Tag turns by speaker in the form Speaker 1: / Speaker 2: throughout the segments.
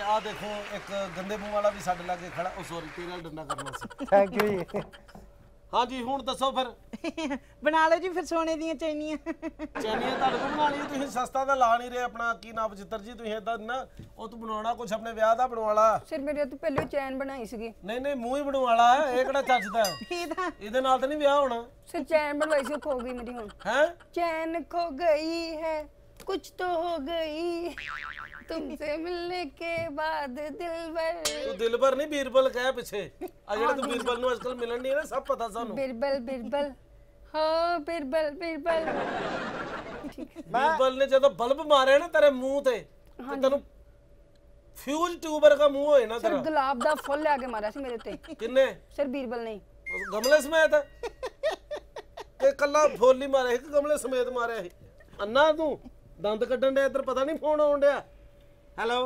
Speaker 1: आ देखो एक गंदे मुंह वाला भी साडे लागे खड़ा। ओ सॉरी तेरे नाल डंडा करना सी।
Speaker 2: थैंक यू जी।
Speaker 1: हाँ जी हुण दसो फिर
Speaker 3: बना लो जी फिर सोने दी चैनियां।
Speaker 1: चैनियां तुहाडे कोल बना ली तुसीं सस्ता दा ला नहीं रहे अपना की नाम बचित्र जी तुसीं इदां ना ओ तू बनवाना कुछ अपने ब्याह दा बनवाला।
Speaker 4: सिर मेरे तो पहले चैन बनाई सी।
Speaker 1: नहीं नहीं मूंह ही बनवाला ये किहड़ा ਚੱਜਦਾ ਇਹਦੇ ਨਾਲ ਤਾਂ ਨਹੀਂ ਵਿਆਹ ਹੋਣਾ।
Speaker 4: सिर चैन बनवाई सी खो गई मेरी हुन।
Speaker 1: हैं
Speaker 4: चैन खो गई है कुछ तो हो गई तुमसे मिलने के बाद दिलबर।
Speaker 1: तू दिलबर नहीं बीरबल कह पीछे आ जेड़ा तू बीरबल नु आजकल मिलन नहीं है ना सब पता सानू।
Speaker 4: बिरबल बिरबल हो बिरबल बिरबल।
Speaker 1: बीरबल ने जब बल्ब मारे ना तेरे मुंह ते ते तेनु फ्यूज ट्यूबर का मुंह होए ना
Speaker 4: सिर
Speaker 1: तेरा।
Speaker 4: गुलाब दा फुल लेके मारा सी मेरे ते।
Speaker 1: किन्ने
Speaker 4: सिर बीरबल नहीं
Speaker 1: गमले समेत ते कल्ला फुल ही मारे एक गमले समेत मारे अन्ना तू दंद कड्डन दे इधर पता नहीं फोन आउण दिया। हेलो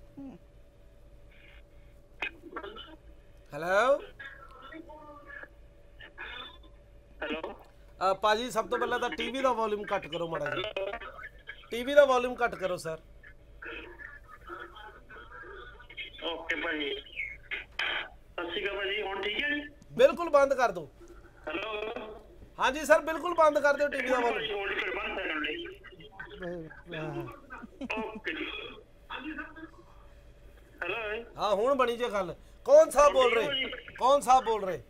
Speaker 1: हेलो
Speaker 5: हेलो
Speaker 1: पाजी सब तो पहले तो टीवी का वॉल्यूम कट करो माड़ा जी। टीवी का वॉल्यूम कट करो सर।
Speaker 5: ओके भाजी सत श्री अकाल भाजी हुण ठीक है जी।
Speaker 1: बिल्कुल बंद कर दो।
Speaker 5: हेलो
Speaker 1: हाँ जी सर बिल्कुल बंद कर दो टीवी का वॉल्यूम।
Speaker 5: होल्ड कर बंद सेकंड ओके जी। हेलो
Speaker 1: हाँ हुण बनी जे गल कौन सा बोल रहे कौन सा बोल रहे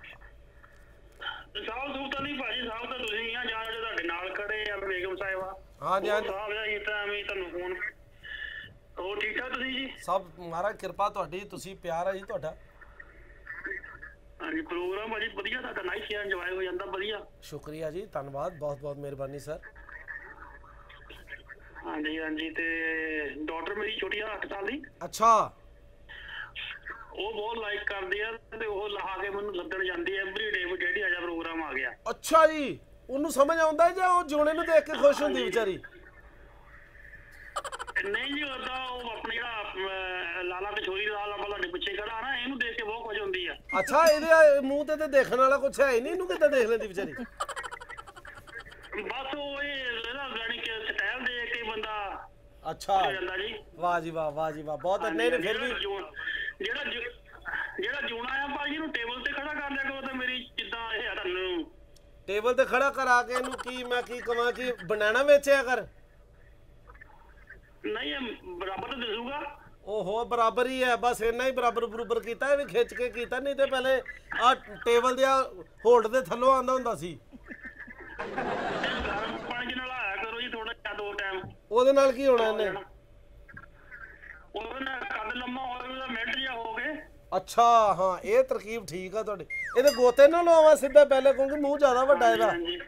Speaker 5: साहब सूता नहीं भाजी साहब तो तुसीं आ जान जो ਤੁਹਾਡੇ ਨਾਲ ਖੜੇ ਆ ਬੇਗਮ ਸਾਹਿਬਾ।
Speaker 1: हाँ जी हाँ जी
Speaker 5: ਸਾਹਿਬ ਜੀ ਤਾਂ ਮੈਂ ਤੁਹਾਨੂੰ ਫੋਨ ਹੋਰ ਠੀਕ ਠਾਕ ਤੁਸੀਂ ਜੀ।
Speaker 1: सब महाराज कृपा तुहाडी तुसी प्यार है जी तुहाडा।
Speaker 5: ਹਾਂਜੀ ਪ੍ਰੋਗਰਾਮ ਭਾਜੀ ਵਧੀਆ ਤੁਹਾਡਾ ਨਾਈਸ ਹੈ ਇੰਜੋਏ ਹੋ ਜਾਂਦਾ ਵਧੀਆ।
Speaker 1: शुक्रिया जी धन्यवाद बहुत बहुत मेहरबानी सर।
Speaker 5: ਹਾਂਜੀ ਹਾਂਜੀ ਤੇ ਡਾਟਰ ਮੇਰੀ ਛੋਟੀ ਆ 8 ਸਾਲ ਦੀ।
Speaker 1: अच्छा
Speaker 5: ਉਹ ਬਹੁਤ ਲਾਈਕ ਕਰਦੀ ਆ ਤੇ ਉਹ ਲਾ ਕੇ ਮੈਨੂੰ ਲੱਦਣ ਜਾਂਦੀ ਐਵਰੀ ਡੇ ਵੀ ਡੈਡੀ ਆਜਾ ਪ੍ਰੋਗਰਾਮ ਆ ਗਿਆ।
Speaker 1: अच्छा जी ਉਹਨੂੰ ਸਮਝ ਆਉਂਦਾ ਜਾਂ ਉਹ ਜੋਣੇ ਨੂੰ ਦੇਖ ਕੇ ਖੁਸ਼ ਹੁੰਦੀ ਵਿਚਾਰੀ।
Speaker 5: ਨਹੀਂ ਜੀ ਉਹਦਾ ਉਹ ਆਪਣਾ ਜਿਹੜਾ ਲਾਲਾ ਕਚੋਰੀ ਲਾਲਾ ਤੁਹਾਡੇ ਪਿੱਛੇ ਖੜਾ ਨਾ ਇਹਨੂੰ ਦੇਖ ਕੇ ਬਹੁਤ ਖੁਸ਼ ਹੁੰਦੀ ਆ।
Speaker 1: ਅੱਛਾ ਇਹਦੇ ਮੂੰਹ ਤੇ ਦੇਖਣ ਵਾਲਾ ਕੁਛ ਹੈ ਹੀ ਨਹੀਂ ਇਹਨੂੰ ਕਿੱਦਾਂ ਦੇਖ ਲੈਂਦੀ ਵਿਚਾਰੀ।
Speaker 5: ਬਸ ਉਹ ਇਹ ਨਾ ਜਾਨੀ ਕਿ ਸਟਾਈਲ ਦੇਖ ਕੇ ਬੰਦਾ
Speaker 1: अच्छा
Speaker 5: ਹੋ ਜਾਂਦਾ ਜੀ।
Speaker 1: वाह जी वाह वाह जी वाह बहुत नहीं नहीं फिर भी
Speaker 5: ਜਿਹੜਾ ਜੂਣਾ ਆ ਭਾਜੀ ਨੂੰ ਟੇਬਲ ਤੇ ਖੜਾ ਕਰ ਲਿਆ ਕਰੋ ਤੇ ਮੇਰੀ ਜਿੱਦਾਂ ਇਹ ਆ ਤੁਹਾਨੂੰ
Speaker 1: ਟੇਬਲ ਤੇ ਖੜਾ ਕਰਾ ਕੇ ਇਹਨੂੰ ਕੀ ਮੈਂ ਕੀ ਕਵਾਂ ਕਿ ਬਨਾਨਾ ਵੇਚਿਆ ਕਰ।
Speaker 5: ਨਹੀਂ ਇਹ ਬਰਾਬਰ ਤਾਂ ਦਿਸੂਗਾ।
Speaker 1: ਓਹੋ ਬਰਾਬਰ ਹੀ ਹੈ ਬਸ ਇੰਨਾ ਹੀ ਬਰਾਬਰ ਬਰੂਬਰ ਕੀਤਾ ਇਹ ਵੀ ਖਿੱਚ ਕੇ ਕੀਤਾ ਨਹੀਂ ਤੇ ਪਹਿਲੇ ਆ ਟੇਬਲ ਦੇ ਹੋਲਡ ਦੇ ਥੱਲੋਂ ਆਂਦਾ ਹੁੰਦਾ ਸੀ।
Speaker 5: ਗਰਮ ਪਾਣੀ ਨਾਲ ਆਇਆ ਕਰੋ ਜੀ ਥੋੜਾ ਜਿਹਾ 2 ਟਾਈਮ।
Speaker 1: ਉਹਦੇ ਨਾਲ ਕੀ ਹੋਣਾ ਇਹਨੇ।
Speaker 5: ਉਹਦੇ ਨਾਲ ਕੱਦ ਲੰਮਾ ਹੋਵੇਗਾ ਮਿੰਟ ਜਿਹਾ ਹੋ ਗਏ।
Speaker 1: ਅੱਛਾ ਹਾਂ ਇਹ ਤਰਕੀਬ ਠੀਕ ਆ ਤੁਹਾਡੀ। ਇਹਦੇ ਗੋਤੇ ਨਾਲ ਲਵਾਵਾਂ ਸਿੱਧਾ ਪਹਿਲੇ ਕਿਉਂਕਿ ਮੂੰਹ ਜ਼ਿਆਦਾ ਵੱਡਾ ਇਹਦਾ।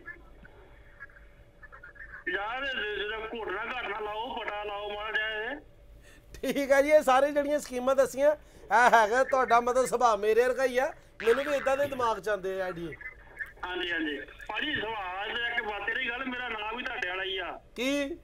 Speaker 5: ਯਾਰ ਜਿਹੜਾ ਘੋਟਣਾ ਘਾਟਣਾ ਲਾਓ ਪਟਾ ਲਾਓ ਮਾੜਾ ਜਿਹਾ ਇਹ।
Speaker 1: ਠੀਕ ਹੈ ਜੀ ਇਹ ਸਾਰੀ ਜਿਹੜੀਆਂ ਸਕੀਮਾਂ ਦੱਸੀਆਂ ਇਹ ਹੈਗਾ ਤੁਹਾਡਾ ਮਤਲਬ ਸੁਭਾਅ ਮੇਰੇ ਵਰਗਾ ਹੀ ਆ ਮੈਨੂੰ ਵੀ ਇਦਾਂ ਦੇ ਦਿਮਾਗ ਚ ਆਉਂਦੇ ਆਈਡੀਏ।
Speaker 5: ਹਾਂਜੀ ਹਾਂਜੀ ਭਾਜੀ ਸਵਾਲ ਇੱਕ ਬਾਤ ਤੇਰੀ ਗੱਲ ਮੇਰਾ ਨਾਮ ਵੀ ਤੁਹਾਡੇ ਵਾਲਾ ਹੀ ਆ।
Speaker 1: ਕੀ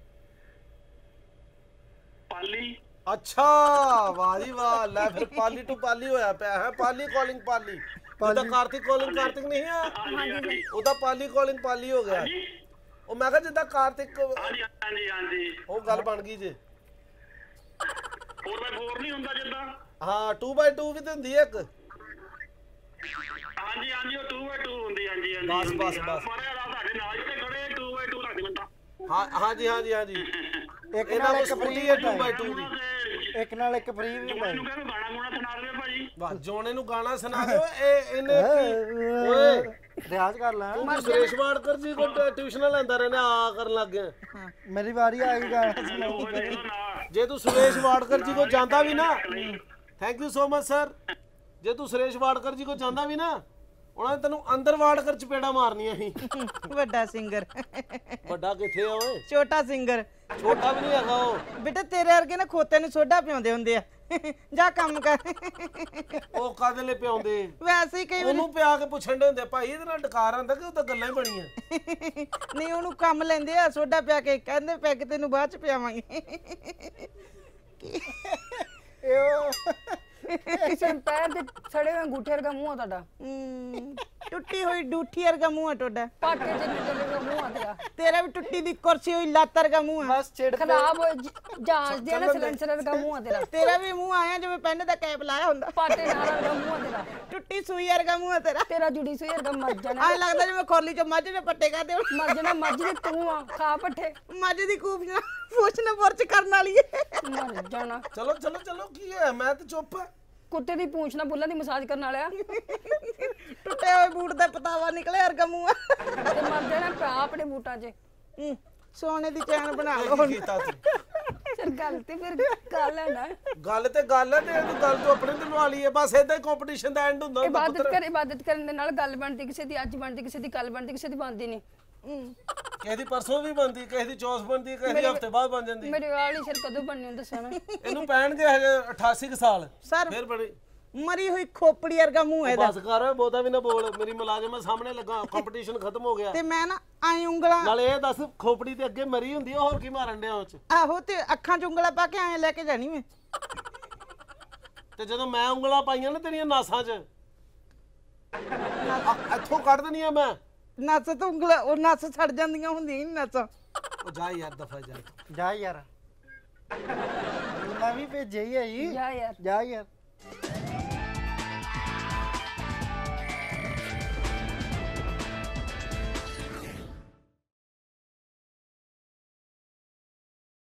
Speaker 5: ਪਾਲੀ।
Speaker 1: अच्छा वाह जी वाह ले फिर पाली टू पाली होया पे है पाली कॉलिंग पाली ओदा कार्तिक कॉलिंग कार्तिक नहीं है ओदा पाली कॉलिंग पाली हो गया ओ मैं कहा जिदा कार्तिक
Speaker 5: ਹਾਂਜੀ ਹਾਂਜੀ ਹਾਂਜੀ
Speaker 1: ओ गल बन गई जे
Speaker 5: 4x4 ਨਹੀਂ ਹੁੰਦਾ ਜਿੱਦਾਂ।
Speaker 1: हां 2x2 भी तो हुंदी है एक।
Speaker 5: ਹਾਂਜੀ ਹਾਂਜੀ ਉਹ 2x2 ਹੁੰਦੀ ਹਾਂਜੀ ਹਾਂਜੀ
Speaker 1: बस बस बस
Speaker 5: ਪਰ ਯਾਰ ਤੁਹਾਡੇ ਨਾਲ ਜਿਹੜੇ ਖੜੇ 2x2 ਰੱਖ ਦਿੰਦਾ।
Speaker 1: हां हां जी हां जी हां जी
Speaker 2: ਇੱਕ
Speaker 1: ਇਹਨਾਂ
Speaker 2: ਨਾਲ
Speaker 1: ਨੂੰ
Speaker 2: ਇੱਕ
Speaker 1: ਸਕੂਟੀ
Speaker 2: ਫ੍ਰੀ
Speaker 1: ਹੈ 2x2 ਦੀ।
Speaker 2: ਇੱਕ ਨਾਲ ਇੱਕ ਫ੍ਰੀ ਵੀ ਹੁੰਦਾ।
Speaker 5: ਮੈਨੂੰ ਕਹਿੰਦੇ ਗਾਣਾ ਗੁਣਾ ਸੁਣਾ ਦੇਵੇ ਭਾਜੀ।
Speaker 1: ਵਾਹ ਜੋਨੇ ਨੂੰ ਗਾਣਾ ਸੁਣਾ ਦਿਓ ਇਹ ਇਹਨੇ ਓਏ
Speaker 2: ਰਿਆਜ਼ ਕਰ ਲੈ।
Speaker 1: ਤੂੰ ਸੁਰੇਸ਼ ਵਾੜਕਰ ਜੀ ਕੋ ਟਿਊਸ਼ਨ ਲੈਂਦਾ ਰਹਿਣਾ ਆ ਕਰਨ ਲੱਗ ਗਿਆ।
Speaker 2: ਮੇਰੀ ਵਾਰੀ ਆ ਗਈ ਗਾਣਾ
Speaker 5: ਉਹ
Speaker 2: ਸੁਣਾਉਣ ਦੀ।
Speaker 5: ਦੇਖੋ ਨਾ
Speaker 1: ਜੇ ਤੂੰ ਸੁਰੇਸ਼ ਵਾੜਕਰ ਜੀ ਕੋ ਜਾਂਦਾ ਵੀ ਨਾ thank you so much sir ਜੇ ਤੂੰ ਸੁਰੇਸ਼ ਵਾੜਕਰ ਜੀ ਕੋ ਜਾਂਦਾ ਵੀ ਨਾ ਉਹਨਾਂ ਨੇ ਤੈਨੂੰ ਅੰਦਰ ਵਾੜਕਰ ਚਪੇੜਾ ਮਾਰਨੀਆਂ ਸੀ।
Speaker 3: ਵੱਡਾ ਸਿੰਗਰ
Speaker 1: ਵੱਡਾ ਕਿੱਥੇ ਆ ਓਏ
Speaker 3: ਛੋਟਾ ਸਿੰਗਰ
Speaker 1: ਛੋਟਾ ਵੀ ਨਹੀਂ ਹੈਗਾ ਉਹ।
Speaker 3: ਬੇਟਾ ਤੇਰੇ ਵਰਗੇ ਨਾ ਖੋਤੇ ਨੂੰ ਸੋਡਾ ਪਿਆਉਂਦੇ ਹੁੰਦੇ ਆ ਜਾ ਕੰਮ ਕਰ।
Speaker 1: ਉਹ ਕਾਦੇ ਲਈ ਪਿਆਉਂਦੇ
Speaker 3: ਵੈਸੇ ਹੀ ਕਈ ਵਾਰੀ
Speaker 1: ਉਹਨੂੰ ਪਿਆ ਕੇ ਪੁੱਛਣ ਦੇ ਹੁੰਦੇ ਭਾਈ ਇਹਦੇ ਨਾਲ ਡਕਾਰ ਆਂਦਾ ਕਿ ਉਹ ਤਾਂ ਗੱਲਾਂ ਹੀ ਬਣੀਆਂ।
Speaker 3: ਨਹੀਂ ਉਹਨੂੰ ਕੰਮ ਲੈਂਦੇ ਆ ਸੋਡਾ ਪਿਆ ਕੇ ਕਹਿੰਦੇ ਪੈਗ ਤੈਨੂੰ ਬਾਅਦ ਚ ਪਿਆਵਾਂਗੇ।
Speaker 4: सिर पैर ते सड़े हुए अंगूठे का मुंह है ਤੁਹਾਡਾ।
Speaker 3: ਟੁੱਟੀ ਹੋਈ ਡੂਠੀ ਵਰਗਾ ਮੂੰਹ ਆ ਤੁਹਾਡਾ
Speaker 4: ਪਾਟੇ ਜਿੰਨੇ ਤੇਰੇ ਮੂੰਹ ਆ ਤੇਰਾ
Speaker 3: ਤੇਰਾ ਵੀ ਟੁੱਟੀ ਦੀ ਕੁਰਸੀ ਹੋਈ ਲੱਤ ਵਰਗਾ ਮੂੰਹ ਆ
Speaker 2: ਬਸ ਛੇੜ
Speaker 4: ਖਰਾਬ ਜਾਂਚ ਦੇ ਨਾ ਸਿਲੰਡਰ ਦਾ ਮੂੰਹ ਆ ਤੇਰਾ
Speaker 3: ਤੇਰਾ ਵੀ ਮੂੰਹ ਆਇਆ ਜਿਵੇਂ ਪੈਨ ਦਾ ਕੈਪ ਲਾਇਆ ਹੁੰਦਾ
Speaker 4: ਪਾਟੇ ਨਾਲ ਦਾ ਮੂੰਹ ਆ ਤੇਰਾ
Speaker 3: ਟੁੱਟੀ ਸੂਈ ਵਰਗਾ ਮੂੰਹ ਆ ਤੇਰਾ
Speaker 4: ਤੇਰਾ ਜੁੜੀ ਸੋਈ ਵਰਗਾ ਮਰ ਜਾਣਾ
Speaker 3: ਐ ਲੱਗਦਾ ਜਿਵੇਂ ਖੋਲੀ ਚ ਮੱਝ ਨੇ ਪੱਟੇ ਕਰਦੇ ਹੋਣ
Speaker 4: ਮਰ ਜਾਣਾ ਮੱਝ ਦੇ ਤੂੰ ਆ ਖਾ ਪੱਠੇ
Speaker 3: ਮੱਝ ਦੀ ਕੂਪ ਨਾਲ ਪੁੱਛ ਨਾ ਪੁਰਚ ਕਰਨ ਵਾਲੀ ਏ
Speaker 4: ਮਰ ਜਾਣਾ
Speaker 1: ਚਲੋ ਚਲੋ ਚਲੋ ਕੀ ਹੈ ਮੈਂ ਤੇ ਚੁੱਪ ਆ
Speaker 4: ਕੁੱਤੇ ਦੀ ਪੂੰਛ ਨਾਲ ਬੁੱਲਾਂ ਦੀ ਮਸਾਜ ਕਰਨ ਵਾਲਿਆ
Speaker 3: ਟੁੱਟੇ ਹੋਏ ਬੂਟ ਦਾ ਪਤਾਵਾ ਨਿਕਲੇ ਵਰਗਾ ਮੂੰਹ ਆ
Speaker 4: ਤੇ ਮਰ ਜਾਣਾ ਭਰਾ ਆਪਣੇ ਬੂਟਾਂ 'ਚ
Speaker 3: ਸੋਨੇ ਦੀ ਚੈਨ ਬਣਾ ਲਓ
Speaker 1: ਕੀ ਕੀਤਾ ਤੂੰ
Speaker 4: ਫਿਰ ਗੱਲ ਤੇ ਫਿਰ ਗੱਲ ਹੈ ਨਾ
Speaker 1: ਗੱਲ ਤੇ ਗੱਲ ਹੈ ਤੇ ਇਹਦੀ ਗੱਲ ਤੋਂ ਆਪਣੇ ਤੇ ਲਵਾ ਲਈਏ ਬਸ ਇਦਾਂ ਹੀ ਕੰਪੀਟੀਸ਼ਨ ਦਾ ਐਂਡ ਹੁੰਦਾ
Speaker 4: ਇਬਾਦਤ ਕਰਨ ਦੇ ਨਾਲ ਗੱਲ ਬਣਦੀ ਕਿਸੇ ਦੀ ਅੱਜ ਬਣਦੀ ਕਿਸੇ ਦੀ ਕੱਲ ਬਣਦੀ ਕਿਸੇ ਦੀ ਬਣਦੀ ਨਹੀਂ
Speaker 1: ਕਿਸੇ ਦੀ ਪਰਸੋਂ ਵੀ ਬਣਦੀ ਕਿਸੇ ਦੀ ਚੌਥ ਬਣਦੀ ਕਿਸੇ ਦੀ ਹਫਤੇ ਬਾਅਦ ਬਣ ਜਾਂਦੀ
Speaker 4: ਮੇਰੇ ਵਾਲੀ ਸਿਰ ਕਦੋਂ ਬਣਨੀ ਹੁੰਦਾ ਦੱਸਣਾ
Speaker 1: ਇਹਨੂੰ ਪੈਣਗੇ ਹਜੇ 88 ਕੁ ਸਾਲ
Speaker 3: ਸਰ
Speaker 1: ਫਿਰ ਬਣੀ
Speaker 3: ਮਰੀ ਹੋਈ ਖੋਪੜੀ ਵਰਗਾ ਮੂੰਹ ਇਹਦਾ
Speaker 1: ਬਸ ਕਰ ਬਹੁਤਾ ਵੀ ਨਾ ਬੋਲ ਮੇਰੀ ਮੁਲਾਜ਼ਮ ਹੈ ਸਾਹਮਣੇ ਲੱਗਾ ਕੰਪੀਟੀਸ਼ਨ ਖਤਮ ਹੋ ਗਿਆ
Speaker 3: ਤੇ ਮੈਂ ਨਾ ਆਈ ਉਂਗਲਾਂ
Speaker 1: ਨਾਲੇ ਇਹ ਦੱਸ ਖੋਪੜੀ ਤੇ ਅੱਗੇ ਮਰੀ ਹੁੰਦੀ ਆ ਹੋਰ ਕੀ ਮਾਰਨ ਡਿਆ ਉਹ ਚ
Speaker 3: ਆਹੋ ਤੇ ਅੱਖਾਂ 'ਚ ਉਂਗਲਾਂ ਪਾ ਕੇ ਐਂ ਲੈ ਕੇ ਜਾਣੀ ਮੈਂ
Speaker 1: ਤੇ ਜਦੋਂ ਮੈਂ ਉਂਗਲਾਂ ਪਾਈਆਂ ਨਾ ਤੇਰੀਆਂ ਨਾਸਾਂ 'ਚ ਇੱਥੋਂ ਕੱਢ ਦੇਣੀਆਂ ਮੈਂ
Speaker 3: ਨਸ ਤੋਂ ਉਂਗਲਾਂ ਉਹ ਨਸ ਛੜ ਜਾਂਦੀਆਂ ਹੁੰਦੀਆਂ ਨਹੀਂ ਨਸਾਂ
Speaker 1: ਉਹ ਜਾ ਯਾਰ ਦਫਾ ਜਾ
Speaker 2: ਜਾ ਯਾਰ ਮੈਂ ਵੀ ਭੇਜਿਆ ਹੀ ਹੈ ਜੀ
Speaker 4: ਜਾ ਯਾਰ
Speaker 2: ਜਾ ਯਾਰ